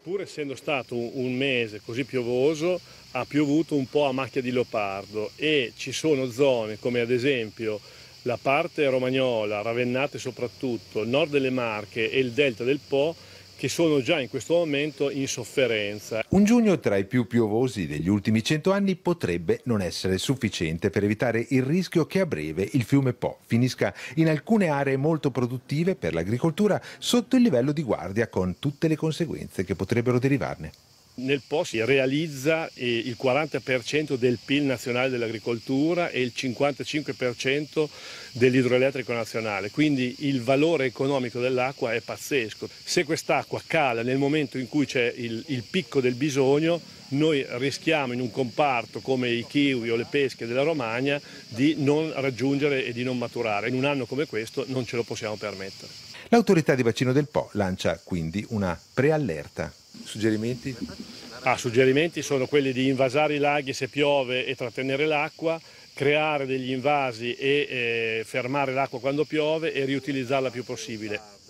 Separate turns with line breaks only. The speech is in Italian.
Pur essendo stato un mese così piovoso, ha piovuto un po' a macchia di leopardo e ci sono zone come ad esempio la parte romagnola, ravennate soprattutto, il nord delle Marche e il delta del Po, che sono già in questo momento in sofferenza.
Un giugno tra i più piovosi degli ultimi 100 anni potrebbe non essere sufficiente per evitare il rischio che a breve il fiume Po finisca in alcune aree molto produttive per l'agricoltura sotto il livello di guardia, con tutte le conseguenze che potrebbero derivarne.
Nel Po si realizza il 40% del PIL nazionale dell'agricoltura e il 55% dell'idroelettrico nazionale, quindi il valore economico dell'acqua è pazzesco. Se quest'acqua cala nel momento in cui c'è il picco del bisogno, noi rischiamo in un comparto come i kiwi o le pesche della Romagna di non raggiungere e di non maturare. In un anno come questo non ce lo possiamo permettere.
L'autorità di bacino del Po lancia quindi una preallerta. Suggerimenti?
Suggerimenti sono quelli di invasare i laghi se piove e trattenere l'acqua, creare degli invasi e fermare l'acqua quando piove e riutilizzarla il più possibile.